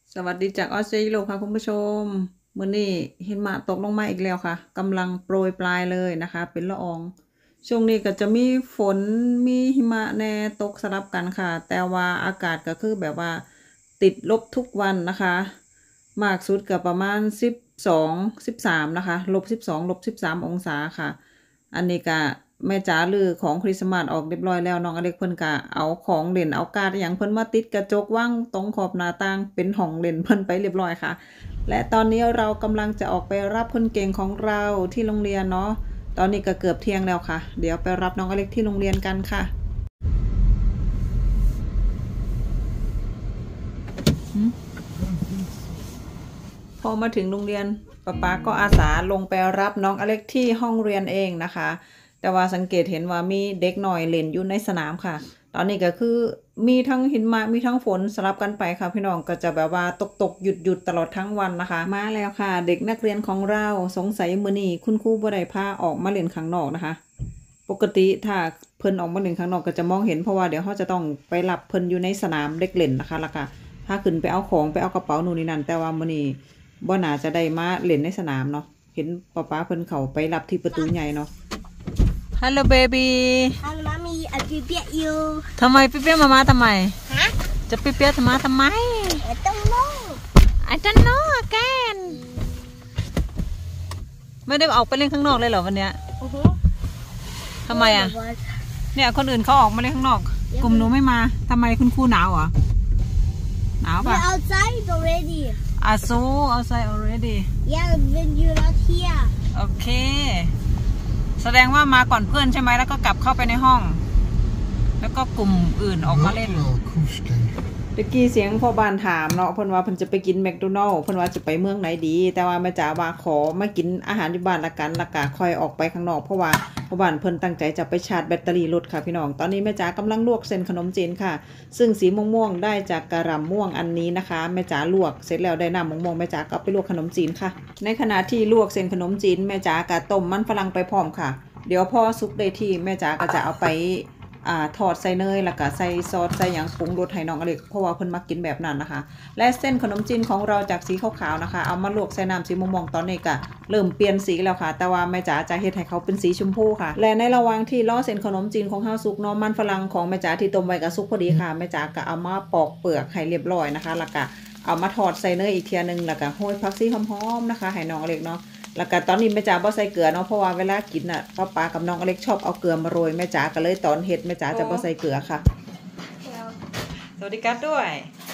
สวัสดีจากออสเตรเลียค่ะคุณผู้ชมมื้อนี้หิมะตกลงมาอีกแล้วค่ะกำลังโปรยปลายเลยนะคะเป็นละอองช่วงนี้ก็จะมีฝนมีหิมะแน่ตกสลับกันค่ะแต่ว่าอากาศก็คือแบบว่าติดลบทุกวันนะคะมากสุดก็ประมาณ12-13นะคะ-12-13 องศาค่ะอันนี้ก็แม่จ๋าลือของคริสต์มาสออกเรียบร้อยแล้วน้องอเล็กเพิ่นก็เอาของเล่นเอาการ์ดอย่างเพิ่นมาติดกระจกวางตรงขอบหน้าต่างเป็นห้องเล่นเพิ่นไปเรียบร้อยค่ะและตอนนี้เรากำลังจะออกไปรับคนเก่งของเราที่โรงเรียนเนาะตอนนี้ก็เกือบเที่ยงแล้วค่ะเดี๋ยวไปรับน้องอเล็กที่โรงเรียนกันค่ะพอมาถึงโรงเรียนป๊าก็อาสาลงไปรับน้องอเล็กที่ห้องเรียนเองนะคะแต่ว่าสังเกตเห็นว่ามีเด็กหน่อยเล่นอยู่ในสนามค่ะตอนนี้ก็คือมีทั้งหิมะมีทั้งฝนสลับกันไปค่ะพี่น้องก็จะแบบว่าตกหยุดตลอดทั้งวันนะคะมาแล้วค่ะเด็กนักเรียนของเราสงสัยมื้อนี้คุณครูบ่ได้พาออกมาเล่นข้างนอกนะคะปกติถ้าเพิ่นออกมาเล่นข้างนอกก็จะมองเห็นเพราะว่าเดี๋ยวเขาจะต้องไปรับเพิ่นอยู่ในสนามเด็กเล่นนะคะแล้วก็พาขึ้นไปเอาของไปเอากระเป๋านู่นนี่นั่นแต่ว่ามื้อนี้บ่น่าจะได้มาเล่นในสนามเนาะเห็นป๊าเพิ่นเขาไปรับที่ประตูใหญ่เนาะฮัลโหลเบบี้ Hi, mommy. I prepare you. ทำไมพี่เปี๊ยมาทำไม Huh? จะพี่เปี๊ยมาทำไม I don't know. I don't know again ไม่ได้ออกไปเล่นข้างนอกเลยเหรอวันเนี้ยทำไมอ่ะ เนี่ยคนอื่นเขาออกมาเล่นข้างนอก กลุ่มหนูไม่มาทำไมคุณครูหนาวเหรอหนาวป่ะ We're outside already. so outside already Yeah, when you're not here. โอเคแสดงว่ามาก่อนเพื่อนใช่ไหมแล้วก็กลับเข้าไปในห้องแล้วก็กลุ่มอื่นออกมาเล่นตะกี้เสียงพ่อบ้านถามเนาะเพิ่นว่าเพิ่นจะไปกินแมคโดนัลด์เพิ่นว่าจะไปเมืองไหนดีแต่ว่าแม่จ๋าว่าขอมากินอาหารที่บ้านละกันแล้วก็ค่อยออกไปข้างนอกเพราะว่าพ่อบ้านเพิ่นตั้งใจจะไปชาร์จแบตเตอรี่รถค่ะพี่น้องตอนนี้แม่จ๋ากำลังลวกเส้นขนมจีนค่ะซึ่งสีม่วงๆได้จากกะหล่ำม่วงอันนี้นะคะแม่จ๋าลวกเสร็จแล้วได้น้ำม่วงๆแม่จ๋าก็ไปลวกขนมจีนค่ะในขณะที่ลวกเส้นขนมจีนแม่จ๋าก็ต้มมันฝรั่งไปพร้อมค่ะเดี๋ยวพอสุกได้ที่แม่จ๋าก็จะเอาไปทอดใส่เนยแล้วก็ใส่ซอสใส่หยังปรุงรสให้น้องอเล็กเพราะว่าเพิ่นมักกินแบบนั้นนะคะและเส้นขนมจีนของเราจากสีขาวๆนะคะเอามาลวกใส่น้ำสีม่วงๆตอนนี้ก็เริ่มเปลี่ยนสีแล้วค่ะแต่ว่าแม่จ๋าจะเฮ็ดให้เขาเป็นสีชมพูค่ะและในระหว่างที่รอเส้นขนมจีนของเฮาสุกเนาะมันฝรั่งของแม่จ๋าที่ต้มไว้ก็สุกพอดีค่ะแม่จ๋าก็เอามาปอกเปลือกให้เรียบร้อยนะคะแล้วก็เอามาทอดใส่เนยอีกเทียนึงแล้วก็โรยผักชีหอมๆนะคะให้น้องอเล็กเนาะแล้วก็ตอนนี้แม่จ๋าบ่ใส่เกลือเนาะเพราะว่าเวลากินน่ะป้ากับน้องอเล็กชอบเอาเกลือมาโรยแม่จ๋าก็เลยตอนเฮ็ดแม่จ๋าจะบ่ใส่เกลือค่ะสวัสดีครับด้วย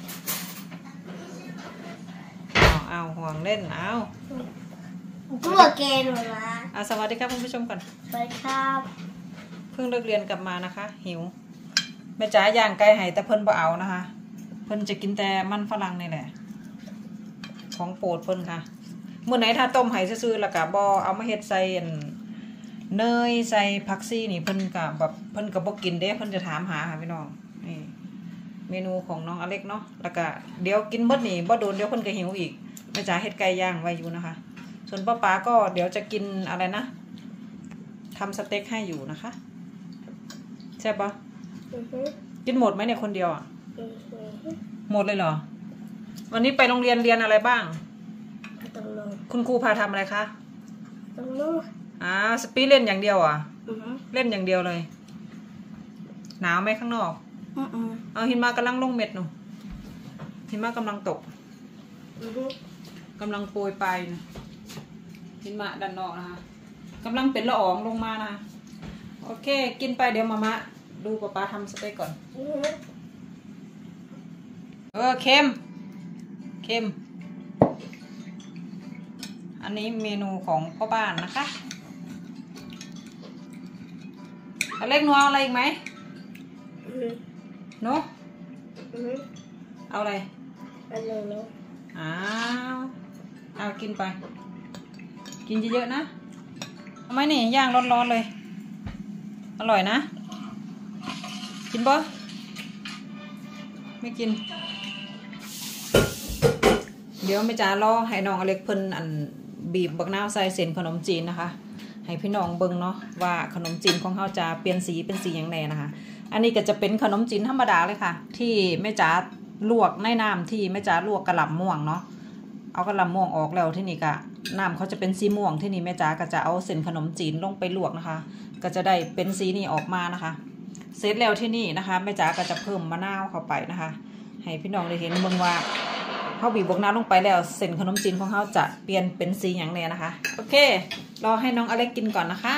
เอาห่วงเล่นเอาตัวแกหนูนะสวัสดีครับคุณผู้ชมก่อนไปครับเพิ่งเลิกเรียนกลับมานะคะหิวแม่จ๋าย่างไก่ให้แต่เพิ่นบ่เอานะคะเพิ่นจะกินแต่มันฝรั่งนี่แหละของโปรดเพิ่นค่ะเมื่อไหนถ้าต้มไห้ซื่อๆแล้วก็บ่เอามาเฮ็ดใส่เนยใส่ผักชีนี่เพิ่นก็แบบเพิ่นก็บ่กินเด้เพิ่นจะถามหาค่ะพี่น้องนี่เมนูของน้องอเล็กเนาะแล้วก็เดี๋ยวกินหมดนี่บ่โดนเดี๋ยวเพิ่นก็หิวอีกแม่จ๋าเฮ็ดไก่ย่างไว้อยู่นะคะส่วนป้าก็เดี๋ยวจะกินอะไรนะทำสเต็กให้อยู่นะคะใช่ปะกินหมดไหมเนี่ยคนเดียวอ่ะหมดเลยเหรอวันนี้ไปโรงเรียนเรียนอะไรบ้างคุณครูพาทำอะไรคะสปีเล่นอย่างเดียวอ่ะเล่นอย่างเดียวเลยหนาวไหมข้างนอกเอาหิมะกำลังลงเม็ดหนูหิมะกำลังตกกำลังโปรยไปนะหิมะด้านนอกนะคะกำลังเป็นละอองลงมานะคะโอเคกินไปเดี๋ยวมามะดูป้าทำสเต็กก่อนเค็มอันนี้เมนูของพ่อบ้านนะคะอเล็กหนูเอาอะไรอีกไหมหนูเอาอะไรเอากินไปกินเยอะๆนะทำไมนี่ย่างร้อนๆเลยอร่อยนะกินปะไม่กินเดี๋ยวแม่จ๋ารอให้น้องอเล็กเพิ่นบีบบักนาวใส่เส้นขนมจีนนะคะให้พี่น้องเบิ่งเนาะว่าขนมจีนของเขาจะเปลี่ยนสีเป็นสีอย่างไรนะคะอันนี้ก็จะเป็นขนมจีนธรรมดาเลยค่ะที่แม่จ๋าลวกในน้ำที่แม่จ๋าลวกกระหล่ำม่วงเนาะเอากระหล่ำม่วงออกแล้วที่นี่ก็น้ำเขาจะเป็นสีม่วงที่นี่แม่จ๋าก็จะเอาเส้นขนมจีนลงไปลวกนะคะก็จะได้เป็นสีนี้ออกมานะคะเสร็จแล้วที่นี่นะคะแม่จ๋าก็จะเพิ่มมะนาวเข้าไปนะคะให้พี่น้องได้เห็นเบิ่งว่าเขาบีบบวกน้ำลงไปแล้วเส้นขนมจีนของเขาจะเปลี่ยนเป็นสีอย่างไรนะคะโอเครอให้น้องอเล็กกินก่อนนะคะ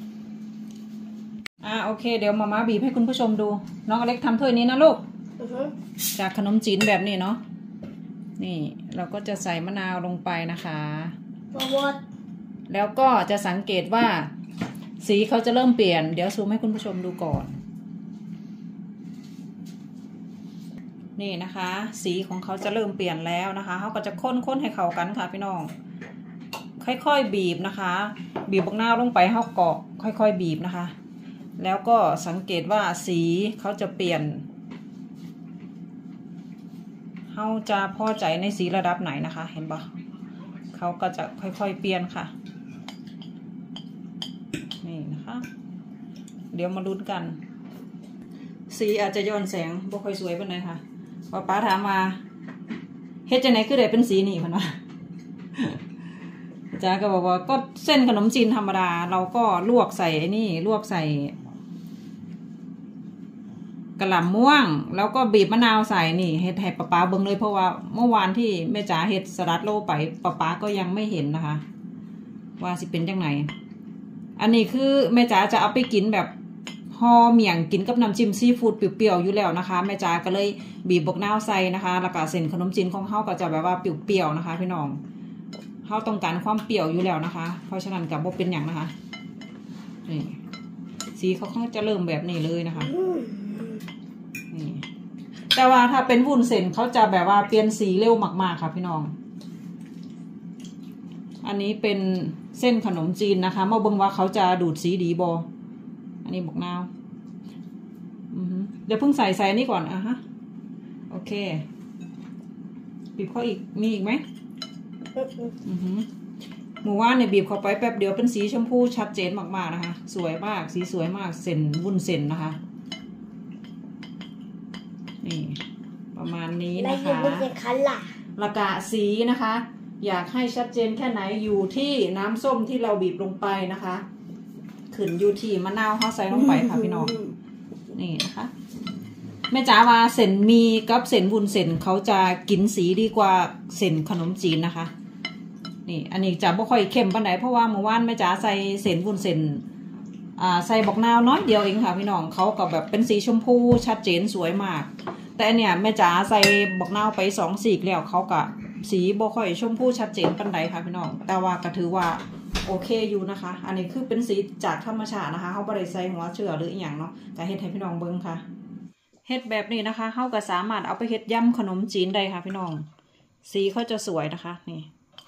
โอเคเดี๋ยวมาบีบให้คุณผู้ชมดูน้องอเล็กทำถ้วยนี้นะลูกจากขนมจีนแบบนี้เนาะนี่เราก็จะใส่มะนาวลงไปนะคะแล้วก็จะสังเกตว่าสีเขาจะเริ่มเปลี่ยนเดี๋ยวซูมให้คุณผู้ชมดูก่อนนี่นะคะสีของเขาจะเริ่มเปลี่ยนแล้วนะคะเขาก็จะค้นให้เข้ากันค่ะพี่น้องค่อยๆบีบนะคะบีบบักนาวลงไปเขาเกาะค่อยๆบีบนะคะแล้วก็สังเกตว่าสีเขาจะเปลี่ยนเขาจะพอใจในสีระดับไหนนะคะเห็นปะเขาก็จะค่อยๆเปลี่ยนค่ะนี่นะคะเดี๋ยวมาลุ้นกันสีอาจจะย้อนแสงบ่ค่อยสวยปานใดค่ะป้าถามมาเฮ็ดจังไหนคือได้เป็นสีนี่เพิ่นว่าจ้าก็บอกว่าก็เส้นขนมจีนธรรมดาเราก็ลวกใส่ไอ้นี่ลวกใส่กระหล่ำม่วงแล้วก็บีบมะนาวใส่นี่เฮ็ดให้ป้าเบิ่งเลยเพราะว่าเมื่อวานที่แม่จ๋าเฮ็ดสลัดโลไปป้าก็ยังไม่เห็นนะคะว่าสิเป็นจังไหนอันนี้คือแม่จ๋าจะเอาไปกินแบบห่อเมี่ยงกินกับน้ำจิ้มซีฟู้ดเปรี้ยวๆอยู่แล้วนะคะแม่จ๋าก็เลยบีบบักนาวใส่นะคะแล้วก็เส้นขนมจีนของเฮาก็จะแบบว่าเปรี้ยวๆนะคะพี่น้องเฮาต้องการความเปรี้ยวอยู่แล้วนะคะเพราะฉะนั้นกับบ่เป็นอย่างนะคะนี่สีเขาจะเริ่มแบบนี้เลยนะคะนี่แต่ว่าถ้าเป็นวุ้นเส้นเขาจะแบบว่าเปลี่ยนสีเร็วมากๆค่ะพี่น้องอันนี้เป็นเส้นขนมจีนนะคะมาเบิ่งว่าเขาจะดูดสีดีบ่อันนี้บักนาวเดี๋ยวเพิ่งใส่นี่ก่อนฮะโอเคบีบเข้าอีกมีอีกไหมหมู่ว่านเนี่ยบีบเข้าไปแป๊บเดียวเป็นสีชมพูชัดเจนมากๆนะคะสวยมากสีสวยมากเส้นวุ้นเส้นนะคะนี่ประมาณนี้นะคะละกะสีนะคะอยากให้ชัดเจนแค่ไหนอยู่ที่น้ำส้มที่เราบีบลงไปนะคะขึ้นอยู่ที่มะนาวเขาใส่ลงไปค่ะพี่น้องนี่นะคะแม่จ๋าว่าเส้นมีกับเส้นวุ้นเส้นเขาจะกินสีดีกว่าเส้นขนมจีนนะคะนี่อันนี้จะบ่ค่อยเข้มปานไหนเพราะว่าเมื่อวานแม่จ๋าใส่เส้นวุ้นเส้นใส่บักนาวน้อยเดียวเองค่ะพี่น้องเขาก็แบบเป็นสีชมพูชัดเจนสวยมากแต่เนี่ยแม่จ๋าใส่บักนาวไป2 สีกแล้วเขาก็สีบ่ค่อยชมพูชัดเจนปานใดค่ะพี่น้องแต่ว่าก็ถือว่าโอเคอยู่นะคะอันนี้คือเป็นสีจากธรรมชาตินะคะเขาบ่ได้ใส่หัวเชื้อหรืออย่างเนาะแต่เฮ็ดให้พี่น้องเบิ่งค่ะเฮ็ดแบบนี้นะคะเขาก็สามารถเอาไปเฮ็ดยำขนมจีนได้ค่ะพี่น้องสีเขาจะสวยนะคะนี่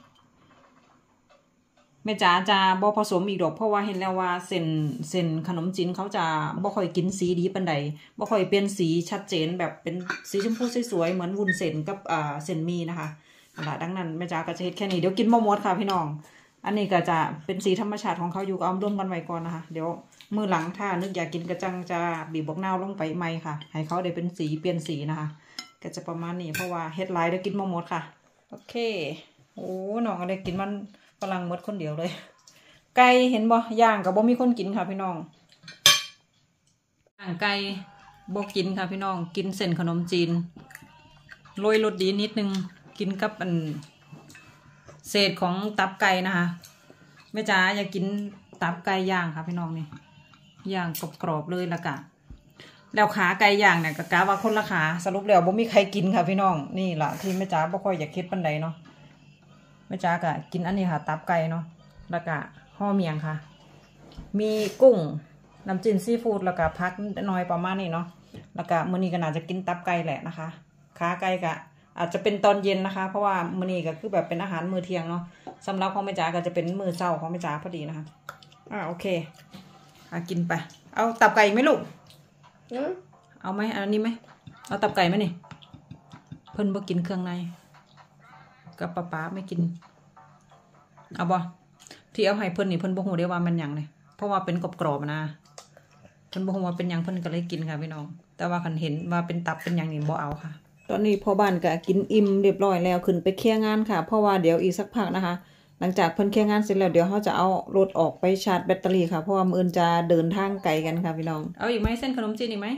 แม่จ๋าจะบ่ผสมอีกดอกเพราะว่าเห็นแล้วว่าเส้นขนมจีนเขาจะบ่ค่อยกินสีดีปานใดบ่ค่อยเปลี่ยนสีชัดเจนแบบเป็นสีชมพูสวยๆเหมือนวุ้นเส้นกับเส้นมีนะคะดังนั้นแม่จ๋าก็จะเฮ็ดแค่นี้เดี๋ยวกินบ่หมดค่ะพี่น้องอันนี้ก็จะเป็นสีธรรมชาติของเขาอยู่ก็เอาร่วมกันไว้ก่อนนะคะเดี๋ยวมื้อหลังถ้านึกอยากกินกระจังจะบีบบักนาวลงไปใหม่ค่ะให้เขาได้เป็นสีเปลี่ยนสีนะคะก็จะประมาณนี้เพราะว่าเฮ็ดหลายเดี๋ยวกินบ่หมดค่ะโอเคโอ้น้องอะไรกินมันฝรั่งหมดคนเดียวเลยไก่เห็นบ่ย่างกับบ่มีคนกินค่ะพี่น้องย่างไก่บ่กินค่ะพี่น้องกินเส้นขนมจีนโรยรสดีนิดนึงกินกับเศษของตับไก่นะคะแม่จ๋าอยากกินตับไก่ย่างค่ะพี่น้องนี่ย่างกรอบๆเลยละกะแล้วขาไก่ย่างเนี่ยกะว่าคนละขาสรุปแล้วบ่มีใครกินค่ะพี่น้องนี่แหละที่แม่จ๋าบ่ค่อยอยากเฮ็ดปานใดเนาะแม่จ๋าก็กินอันนี้ค่ะตับไก่เนาะแล้วก็ห่อเมียงค่ะมีกุ้งน้ำจิ้มซีฟู้ดแล้วก็พักน้อยประมาณนี้เนาะแล้วก็มื้อนี้ก็น่าจะกินตับไก่แหละนะคะขาไก่ก็อาจจะเป็นตอนเย็นนะคะเพราะว่ามื้อนี้ก็คือแบบเป็นอาหารมื้อเที่ยงเนาะสำหรับของแม่จ๋าก็จะเป็นมื้อเช้าของแม่จ๋าพอดีนะคะโอเคกินไปเอาตับไก่ไหมลูกเอาไหมอันนี้ไหมเอาตับไก่ไหมนี่เพิ่นบ่กินเครื่องในกับป้าไม่กินเอาบ่ที่เอาให้เพิ่นนี่เพิ่นบ่ฮู้ได้ว่ามันหยังเลยเพราะว่าเป็นกรอบๆนะเพิ่นบ่ฮู้ว่าเป็นหยังเพิ่นก็เลยกินค่ะพี่น้องแต่ว่าคันเห็นว่าเป็นตับเป็นหยังนี่บ่เอาค่ะตอนนี้พ่อบ้านก็กินอิ่มเรียบร้อยแล้วขึ้นไปเคลียร์งานค่ะเพราะว่าเดี๋ยวอีกสักพักนะคะ หลังจากเพิ่นเคลียร์งานเสร็จแล้วเดี๋ยวเขาจะเอารถออกไปชาร์จแบตเตอรี่ค่ะเพราะว่ามื้ออื่นจะเดินทางไกลกันค่ะพี่น้องเอาอีกไหมเส้นขนมจีนอีกไหม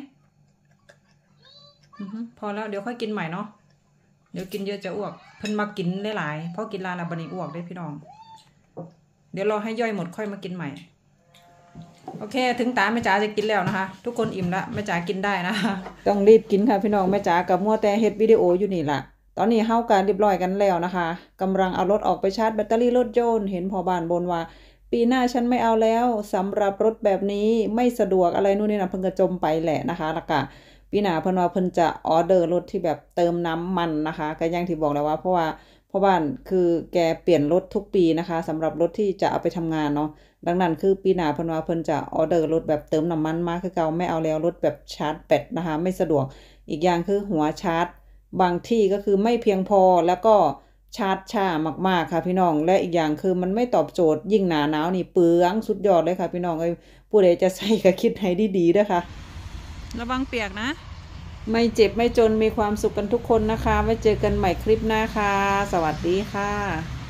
พอแล้วเดี๋ยวค่อยกินใหม่เนาะเดี๋ยวกินเยอะจะอ้วกเพิ่นมากินหลายๆเพราะกินลาแล้วบัดนี้อ้วกได้พี่น้องเดี๋ยวรอให้ย่อยหมดค่อยมากินใหม่โอเคถึงตาแม่จ๋าจะกินแล้วนะคะทุกคนอิ่มแล้วแม่จ๋ากินได้นะต้องรีบกินค่ะพี่น้องแม่จ๋ากับมัวแต่เฮ็ดวิดีโออยู่นี่ล่ะตอนนี้เฮากันเรียบร้อยกันแล้วนะคะกำลังเอารถออกไปชาร์จแบตเตอรี่รถยนต์เห็นพ่อบ้านบ่นว่าปีหน้าฉันไม่เอาแล้วสำหรับรถแบบนี้ไม่สะดวกอะไรนู่นนี่นะเพิ่นก็จมไปแหละนะคะแล้วก็ปีหน้าเพิ่นว่าเพิ่นจะออเดอร์รถที่แบบเติมน้ำมันนะคะก็อย่างที่บอกแล้วว่าเพราะว่าพ่อบ้านคือแกเปลี่ยนรถทุกปีนะคะสำหรับรถที่จะเอาไปทำงานเนาะดังนั้นคือปีหน้าเพิ่นว่าเพิ่นจะออเดอร์รถแบบเติมน้ำมันมาคือเก่าไม่เอาแล้วรถแบบชาร์จแบตนะคะไม่สะดวกอีกอย่างคือหัวชาร์จบางที่ก็คือไม่เพียงพอแล้วก็ชาร์จช้ามากๆค่ะพี่น้องและอีกอย่างคือมันไม่ตอบโจทย์ยิ่งหนาหนาวนี่เปลืองสุดยอดเลยค่ะพี่น้องผู้ใดจะใส่ก็คิดให้ดีๆด้วยค่ะระวังเปียกนะไม่เจ็บไม่จนมีความสุขกันทุกคนนะคะไว้เจอกันใหม่คลิปหน้าค่ะสวัสดีค่ะ